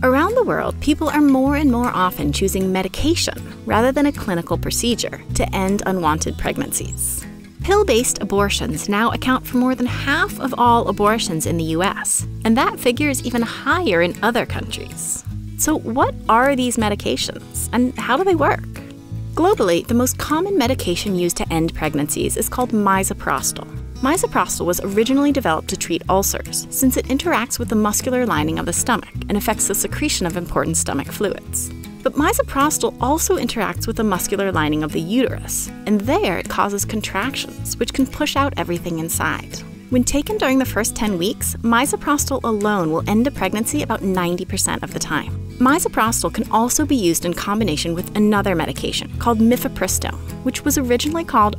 Around the world, people are more and more often choosing medication rather than a clinical procedure to end unwanted pregnancies. Pill-based abortions now account for more than half of all abortions in the US, and that figure is even higher in other countries. So what are these medications, and how do they work? Globally, the most common medication used to end pregnancies is called misoprostol. Misoprostol was originally developed to treat ulcers, since it interacts with the muscular lining of the stomach and affects the secretion of important stomach fluids. But misoprostol also interacts with the muscular lining of the uterus, and there it causes contractions, which can push out everything inside. When taken during the first 10 weeks, misoprostol alone will end a pregnancy about 90% of the time. Misoprostol can also be used in combination with another medication called mifepristone, which was originally called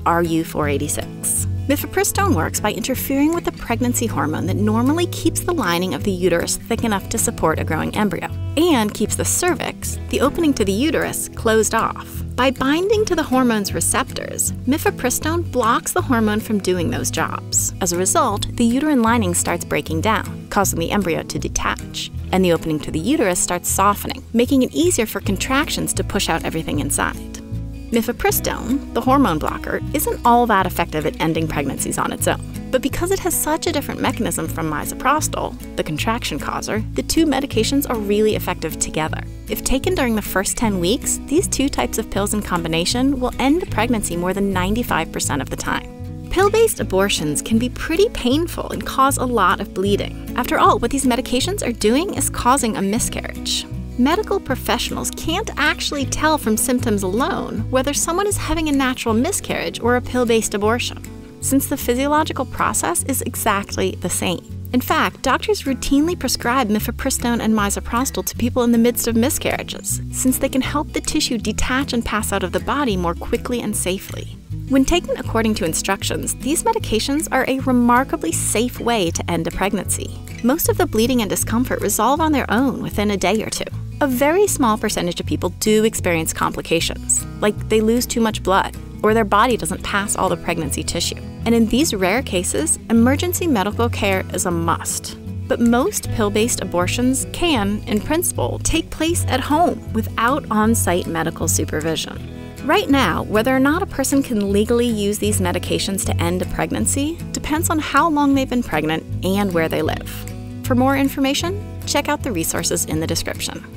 RU-486. Mifepristone works by interfering with the pregnancy hormone that normally keeps the lining of the uterus thick enough to support a growing embryo, and keeps the cervix, the opening to the uterus, closed off. By binding to the hormone's receptors, mifepristone blocks the hormone from doing those jobs. As a result, the uterine lining starts breaking down, causing the embryo to detach, and the opening to the uterus starts softening, making it easier for contractions to push out everything inside. Mifepristone, the hormone blocker, isn't all that effective at ending pregnancies on its own. But because it has such a different mechanism from misoprostol, the contraction causer, the two medications are really effective together. If taken during the first 10 weeks, these two types of pills in combination will end a pregnancy more than 95% of the time. Pill-based abortions can be pretty painful and cause a lot of bleeding. After all, what these medications are doing is causing a miscarriage. Medical professionals can't actually tell from symptoms alone whether someone is having a natural miscarriage or a pill-based abortion, since the physiological process is exactly the same. In fact, doctors routinely prescribe mifepristone and misoprostol to people in the midst of miscarriages, since they can help the tissue detach and pass out of the body more quickly and safely. When taken according to instructions, these medications are a remarkably safe way to end a pregnancy. Most of the bleeding and discomfort resolve on their own within a day or two. A very small percentage of people do experience complications, like they lose too much blood, or their body doesn't pass all the pregnancy tissue. And in these rare cases, emergency medical care is a must. But most pill-based abortions can, in principle, take place at home without on-site medical supervision. Right now, whether or not a person can legally use these medications to end a pregnancy depends on how long they've been pregnant and where they live. For more information, check out the resources in the description.